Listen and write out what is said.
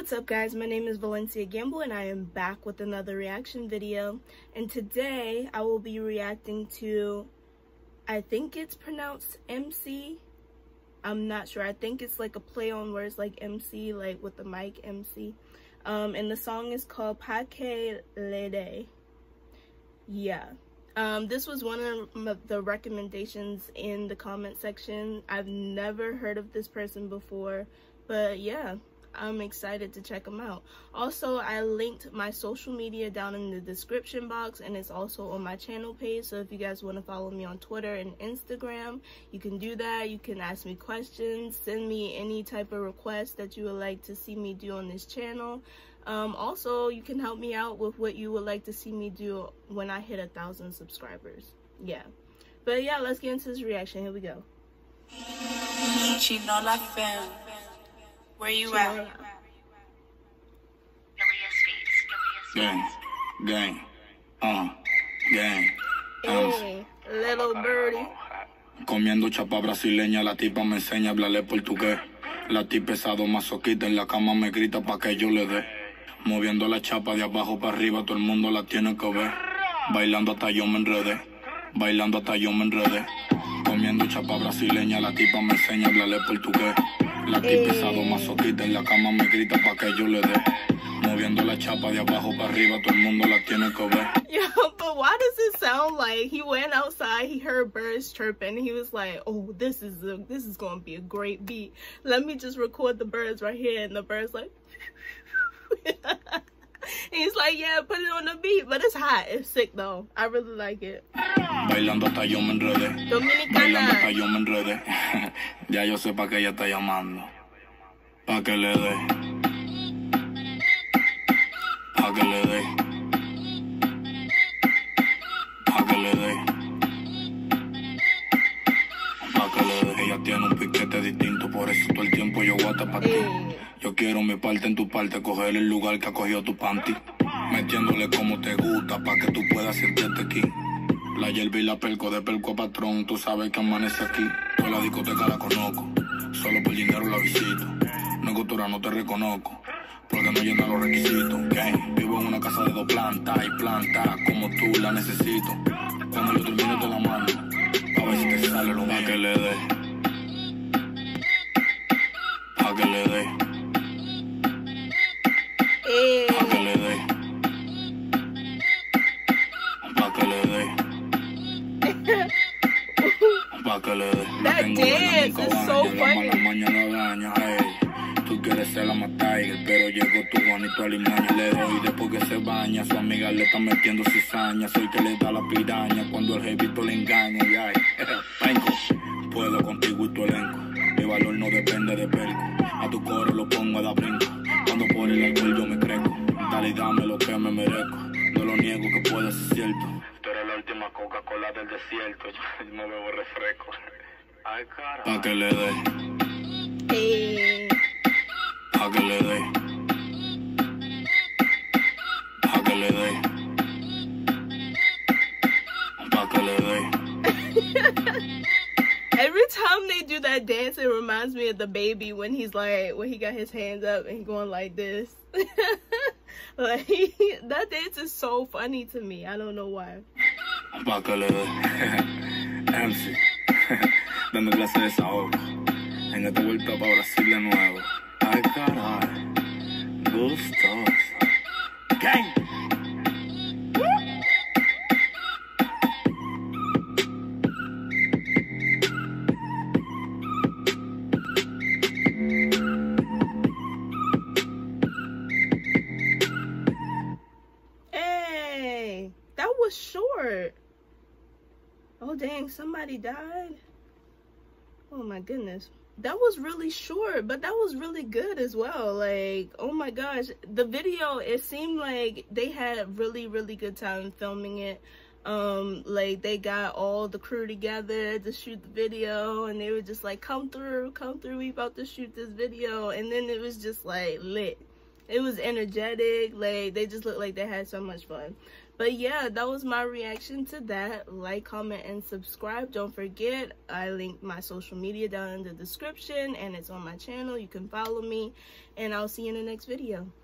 what's up guys, my name is Valencia Gamble and I am back with another reaction video, and today I will be reacting to, I think it's pronounced MC, I'm not sure, I think it's like a play on words like MC, like with the mic MC, and the song is called Pa Que Le De. Yeah. This was one of the recommendations in the comment section. I've never heard of this person before, but yeah, I'm excited to check them out. Also, I linked my social media down in the description box, and it's also on my channel page, so if you guys want to follow me on Twitter and Instagram, you can do that. You can ask me questions, send me any type of request that you would like to see me do on this channel. Also, you can help me out with what you would like to see me do when I hit 1,000 subscribers. Yeah, but yeah, let's get into this reaction. Here we go. Chinola Fam, where you at? Gang, gang, gang. Hey, little birdie. Comiendo chapa brasileña, la tipa me enseña a hablarle portugués. La tipa pesado masoquita en la cama me grita pa' que yo le dé. Moviendo la chapa de abajo para arriba, todo el mundo la tiene que ver. Bailando hasta yo me enredé, bailando hasta yo me enredé. Comiendo chapa brasileña, la tipa me enseña a hablarle portugués. La tipa pesado masoquita en la cama me grita pa' que yo le dé. Moviendo la chapa de abajo para arriba, todo el mundo la tiene que ver. Yeah, but why does it sound like he went outside, he heard birds chirping, he was like, oh, this is gonna be a great beat. Let me just record the birds right here, and the birds like and he's like, yeah, put it on the beat, but it's hot, it's sick though. I really like it. Bailando hasta yo me enredé. Dominicana. Bailando hasta yo me enredé. Ya yo sé pa' que ella está llamando. Pa' que le dé. Pa' que le dé. Pa' que le dé. Pa' que le dé. Ella tiene un piquete distinto, por eso todo el tiempo yo guata pa' ti. Yo quiero mi parte en tu parte, coger el lugar que ha cogido tu panty. Metiéndole como te gusta, pa' que tú puedas sentirte aquí. La hierba y la perco, de perco a patrón, tú sabes que amanece aquí. Toda la discoteca la conozco, solo por dinero la visito. No cultura, no te reconozco, porque no llena los requisitos. Okay. Vivo en una casa de 2 plantas y planta como tú la necesito. Cuando yo termine te la mando, a ver si te sale lo pa' que le dé. Pa' que le dé. Pa' que le dé. Pa' que le dé. Pa' que le dé. That dance is so funny. Tú quieres ser la más tiger, pero llegó tu Juanito Alimaña. Le doy después que se baña, su amiga le está metiendo cizaña. Soy que le da la piraña cuando el jevito le engaña. Y ay, puedo contigo y tu elenco. Mi valor no depende de perco. A tu coro lo pongo a dar brinco. Cuando por el alcohol yo me crezco. Dale y dame lo que me merezco. No lo niego que puede ser cierto. Tú eres la última Coca-Cola del desierto. Yo no bebo refresco. Ay, cara. Pa' que le dé. Pa' que le dé. Pa' que le dé. Pa' que le dé. Every time they do that dance, it reminds me of the baby when he's like, when he got his hands up and going like this. Like, that dance is so funny to me. I don't know why. Pa' que le dé. MC. Dando clase de desahogo. En esta vuelta para Brasil de nuevo. Ay, caray. Gustoso. Gang. Hey, that was short. Oh dang, somebody died. Oh my goodness. That was really short, but that was really good as well. Like, oh my gosh, the video, it seemed like they had a really good time filming it. Like, they got all the crew together to shoot the video, and they were just like, come through, we about to shoot this video. And then it was just like lit. It was energetic. Like, they just looked like they had so much fun. But yeah, that was my reaction to that. Like, comment, and subscribe. Don't forget, I linked my social media down in the description, and it's on my channel. You can follow me, and I'll see you in the next video.